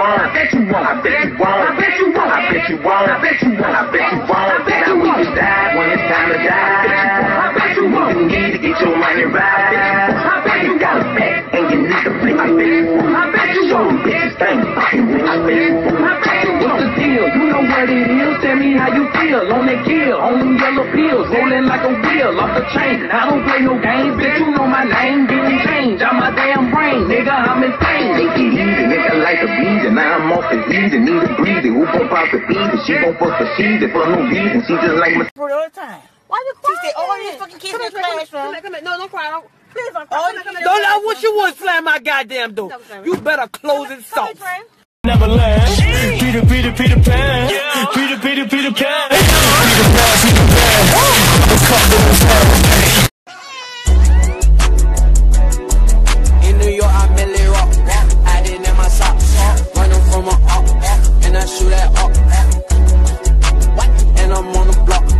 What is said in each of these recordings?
won't. I bet you won't. I bet you won't. I bet you won't. I bet you won't. I bet you won't. I bet you won't. I bet you won't. Now we just die when it's time to die. I bet you won't. You need to get your money right. I bet you got a pack and you need to flip. I bet you won't. I bet you won't. Bitches think fucking with. I bet you won't. I bet you won't. What's the deal? You know what it is. Tell me how you feel. On that kill, on them yellow pills, rolling like a wheel off the chain. I don't play no games, bitch. You know my name. Getting changed. I'm my damn brain, nigga. I'm insane. Take it easy, nigga, like a beezy. Now I'm off the easy, need a breezy. Who gon' pop the easy? She gon' fuck the season for no reason. She just like my for all the time. Why you crying? She said, "Oh, these fucking kids in the classroom." Come here. No, don't cry. Please don't cry. Don't I wish you would slam my goddamn door. You better close it soft. Neverland. Peter, Peter, Peter Pan. Yeah. Peter, Peter, Peter Pan. Peter Pan, Peter Pan. Let's come to this town. In New York, I merely rock. I didn't in my socks. Running from a up, and I shoot that up. And I'm on the block.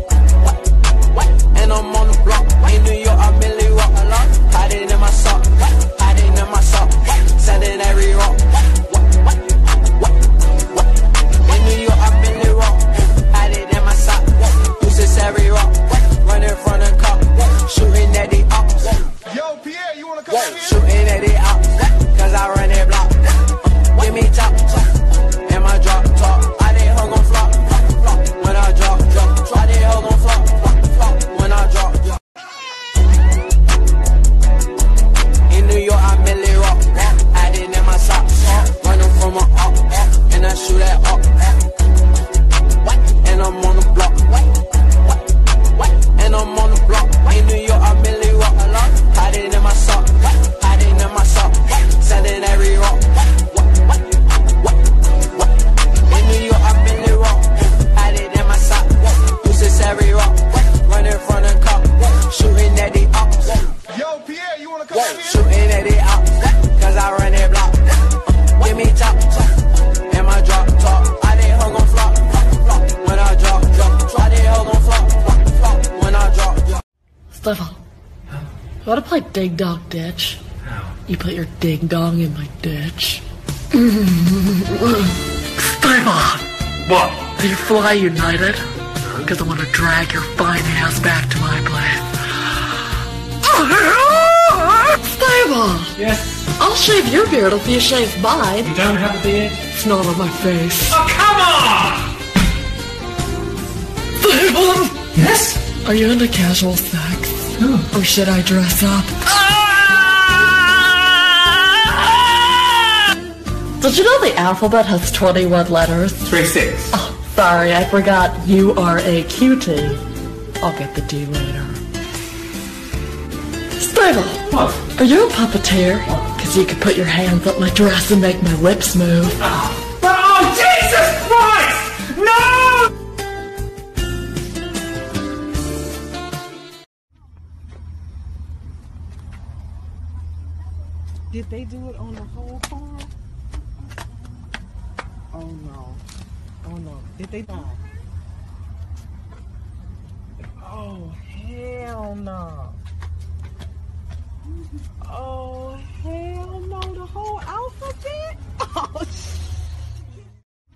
And I'm on the block. In New York, I merely rock. I didn't in my sock. I didn't in my sock. Selling every rock. In New York, I merely rock. I didn't in my sock. Uses every rock. Running from the cop. Shooting at the ops. Yo, Pierre, you wanna come out here? Shooting at the ops. Cause I run that block. Give me top. And my drop top. I didn't hug on flop. When I drop. I didn't hug on flop. When I drop. In New York, I merely rock. I didn't in my socks. Running from a up. And I shoot that up. And I'm on the block. And I'm on the block. In New York, I merely rock. I didn't in my sock. I didn't in my sock. Selling every rock. In New York, I merely rock. I didn't in my sock. Uses every rock. Running from the cop. Shooting at the ops. Yo, Pierre, you wanna come out here? Shooting at the ops. Cause I run that block. Give me top. And my drop top. I didn't hug on flop. When I drop. I didn't hug on flop. When I drop. Stefan, you wanna play Ding Dong Ditch? How? You put your ding dong in my ditch. Stefan! What? Are you fly united? Because I want to drag your fine ass back to my place. Stefan! Yes? I'll shave your beard if you shave mine. You don't have a beard? It's not on my face. Oh, come on! Stefan! Yes? Are you into casual sex? No. Or should I dress up? Did you know the alphabet has 21 letters? 36. Oh, sorry, I forgot you are a cutie. I'll get the D later. Stable! What? Are you a puppeteer? Because you could put your hands up my dress and make my lips move. Oh, Jesus Christ! No! Did they do it on the whole farm? Oh no. Oh no. Did they die? Oh hell no. Oh hell no. The whole alphabet? Oh shit.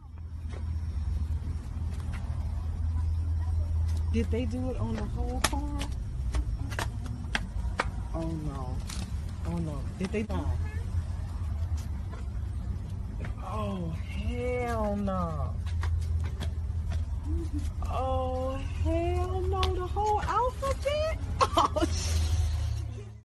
Did they do it on the whole farm? Oh no. Oh no. Did they die? Oh hell no. Oh hell no. The whole alphabet?